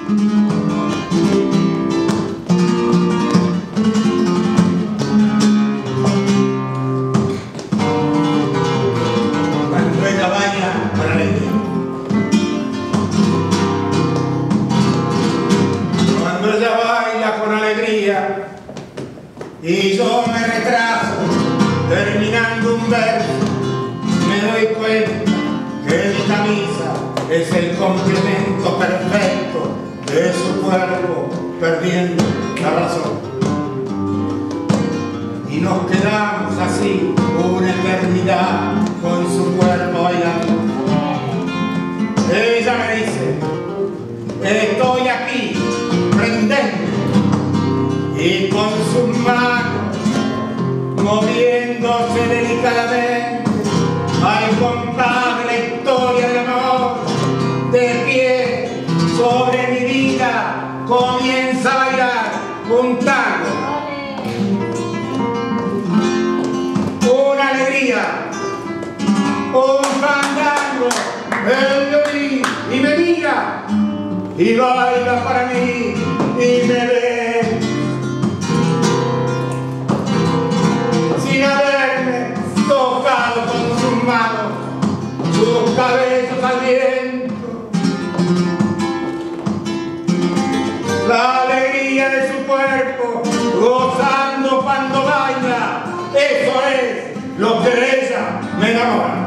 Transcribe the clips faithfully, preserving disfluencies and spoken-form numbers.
Y yo me retraso terminando un verso, me doy cuenta que mi camisa es el complemento perfecto de su cuerpo, perdiendo la razón. Y nos quedamos así una eternidad con su cuerpo bailando. Ella me dice, estoy aquí, prendendo. Y con sus manos, moviéndose delicadamente al compás de la historia del amor, de pie sobre mi vida, comienza a bailar un tango. Una alegría, un fandango, el violín, y me mira, y baila para mí, y me ve. Sin haberme tocado con sus manos, sus cabezas al viento. La alegría de su cuerpo, gozando cuando baila, eso es lo que de ella me enamora.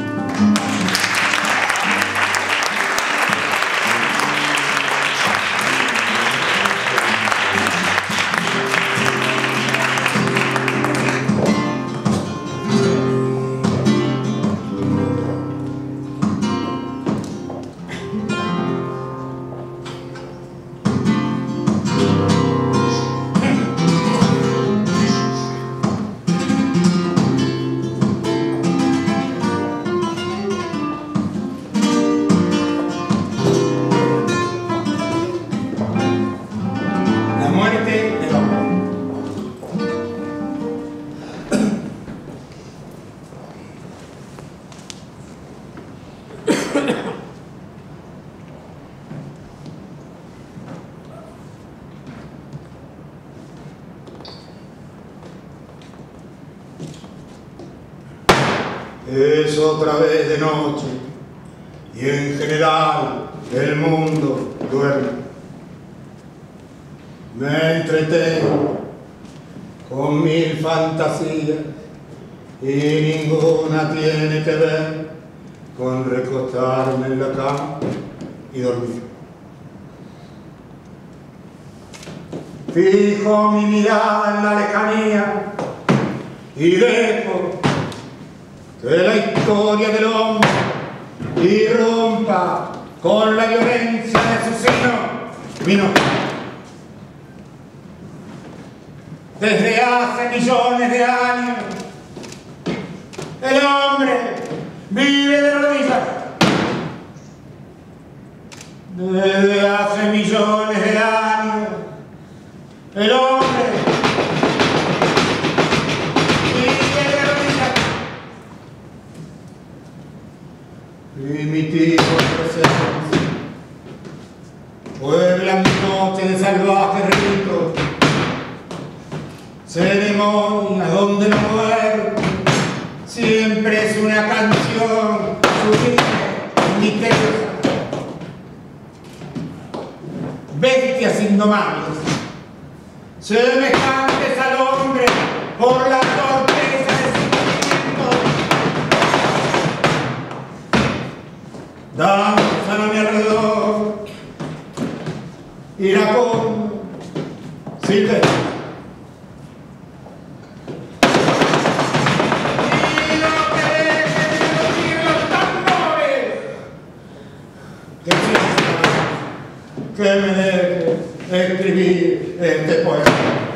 Es otra vez de noche y en general el mundo duerme. Me entretengo con mil fantasías y ninguna tiene que ver con recostarme en la cama y dormir. Fijo mi mirada en la lejanía y dejo que la historia del hombre irrumpa con la violencia de su sino. Vino. Desde hace millones de años, el hombre vive de rodillas. Desde hace millones de años, el hombre vive de rodillas. Y mi tipo presencia puebla mi noche de salvajes ritos, ceremonia donde la muerte siempre es una canción sublime, misteriosa. Bestias indomables, semejantes al hombre por la torpeza de sentimientos, danzan a mi alrededor, iracundo, silvestre. Y no querés oír los tambores, que me deje escribir este poema.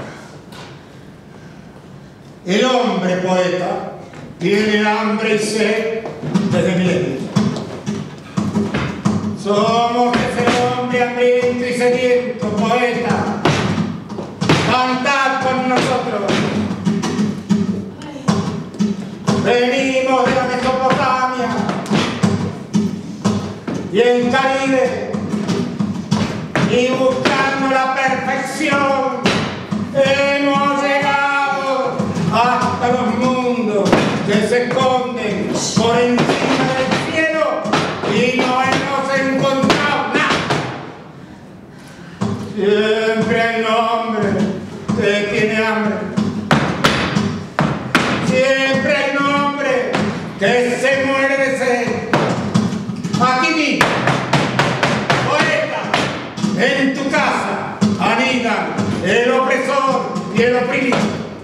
El hombre poeta tiene hambre y sed desde milenios. Somos ese hombre hambriento y sediento, poeta. Cantad con nosotros. Venimos de la Mesopotamia y en Caribe y buscando la perfección hemos llegado hasta los mundos que se esconden por encima del cielo y no hemos encontrado nada. Siempre hay un hombre que tiene hambre. Siempre hay un hombre que se muere de sed. Aquí mismo, poeta, en tu casa anidan el opresor y el oprimido.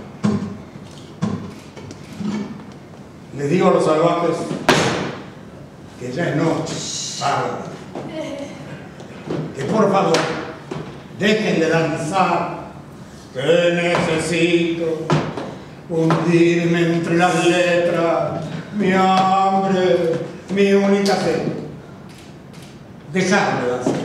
Les digo a los salvajes que ya es noche, padre, que por favor dejen de danzar, que necesito hundirme entre las letras, mi hambre, mi única sed. Dejarme de danzar.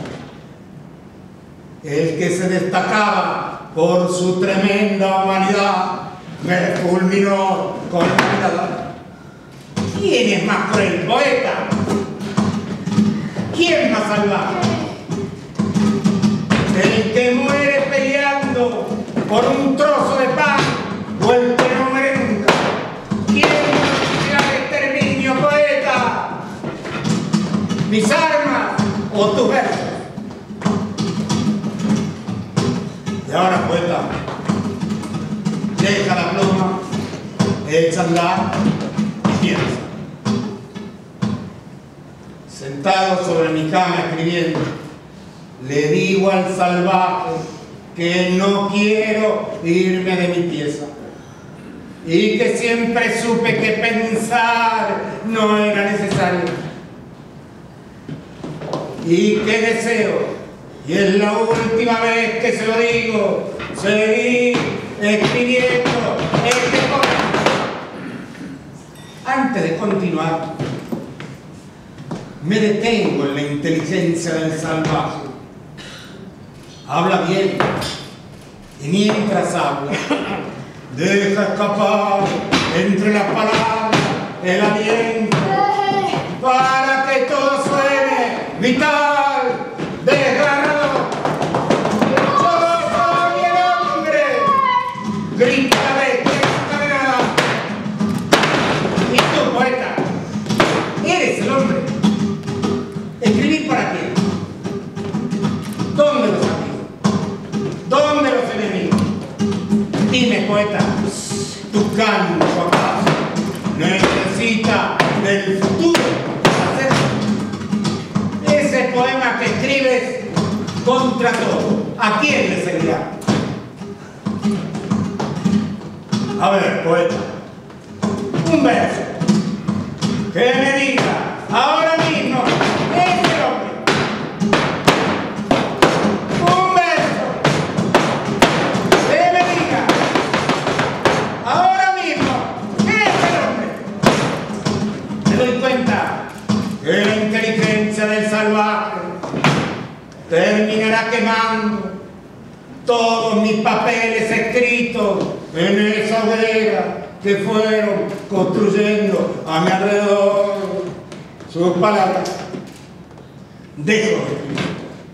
El que se destacaba por su tremenda humanidad me fulminó con la mirada. ¿Quién es más cruel, poeta? ¿Quién más salvaje? El que muere peleando por un trozo de pan o el que no muere nunca. ¿Quién será el exterminio, poeta? ¿Mis armas o tus versos? Y ahora, poeta, deja la pluma, echa a andar y piensa. Sentado sobre mi cama escribiendo, le digo al salvaje que no quiero irme de mi pieza y que siempre supe que pensar no era necesario y que deseo, y es la última vez que se lo digo, seguir escribiendo este poema. Antes de continuar, me detengo en la inteligencia del salvaje. Habla bien, y mientras habla, deja escapar entre las palabras el aliento para que todo suene vital, desgarrador. Yo soy el hombre, grita la bestia encadenada. Y tú, poeta, eres el hombre. ¿Escribir para qué? ¿Dónde los amigos? ¿Dónde los enemigos? Dime, poeta, tu canto acaso necesita del futuro hacer ese poema que escribes contra todo. ¿A quién le servirá? A ver, poeta, un verso que me diga ahora mismo ese hombre. Un verso que me diga ahora mismo ese hombre. Me doy cuenta que la inteligencia del salvaje terminará quemando todos mis papeles escritos en esa hoguera que fueron construyendo a mi alrededor. Sus palabras. Dejo de escribir.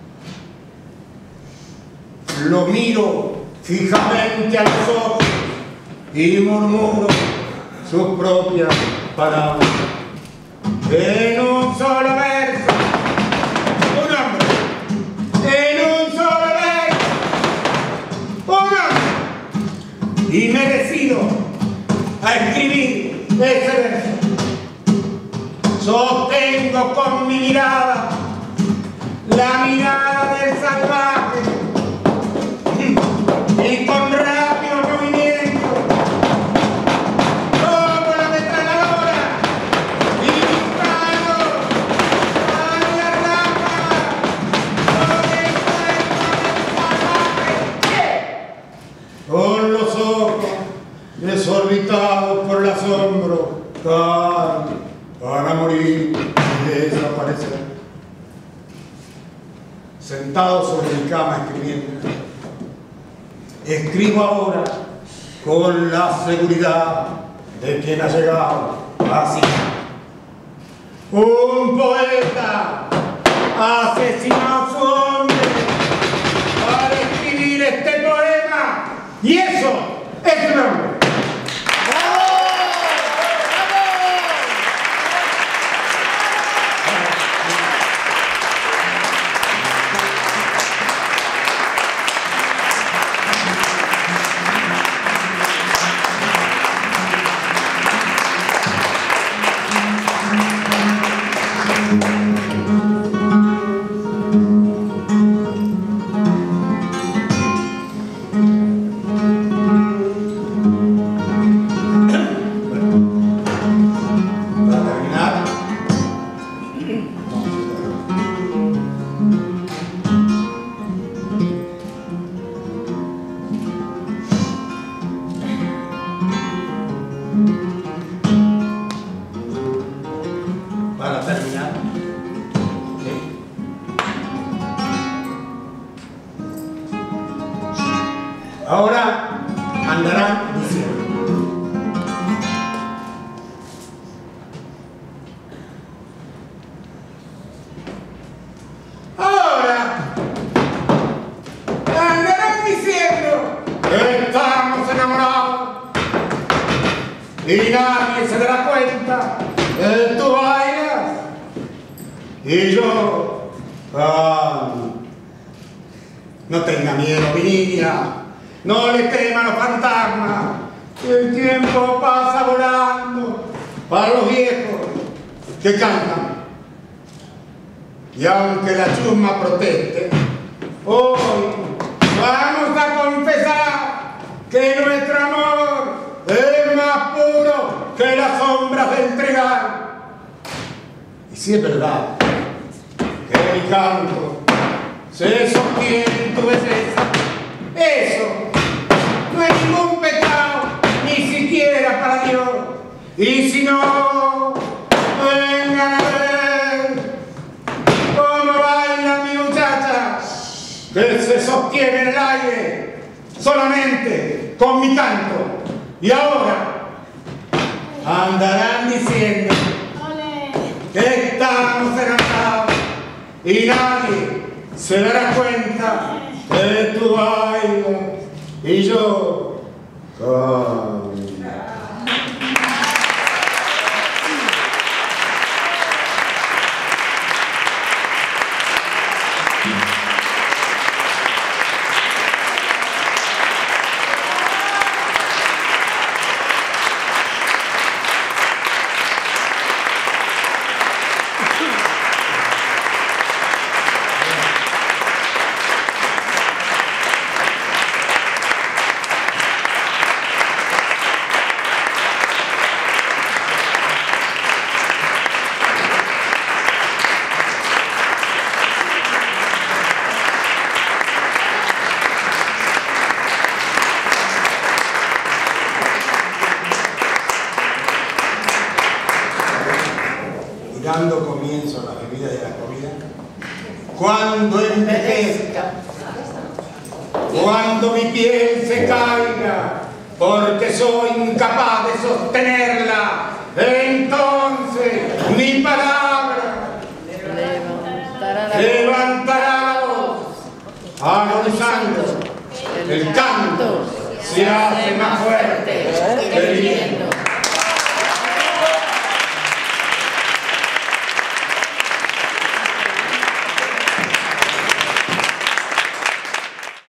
Lo miro fijamente a los ojos y murmuro sus propias palabras. En un solo verso, un hombre. En un solo verso, un hombre. Y me decido a escribir ese verso. Sostengo con mi mirada la mirada del salvaje y con rápido movimiento tomo la ametralladora y disparo a la rama sobre el salvaje. Con los ojos desorbitados por el asombro caen para morir y desaparecer. Sentado sobre mi cama escribiendo, escribo ahora con la seguridad de quien ha llegado así. Un poeta asesinó a su hombre Ahora andarán diciendo. Ahora andarán diciendo que estamos enamorados y nadie se dará cuenta que tú bailas y yo. Ah, no tenga miedo, mi niña, no le tema a los fantasmas, el tiempo pasa volando para los viejos que cantan. Y aunque la chusma proteste, hoy vamos a confesar que nuestro amor es más puro que las sombras del trigal. Y si es verdad que mi canto se sostiene en tu belleza, eso no es ningún pecado, ni siquiera para Dios. Y si no, vengan a ver cómo baila mi muchacha, que se sostiene en el aire solamente con mi canto. Y ahora andarán diciendo que estamos enamorados y nadie se dará cuenta que tú bailas y yo canto. Dando comienzo a la bebida de la comida, cuando envejezca, cuando mi piel se caiga, porque soy incapaz de sostenerla, entonces mi palabra levantará la voz, agonizando, el canto se hace más fuerte que el viento.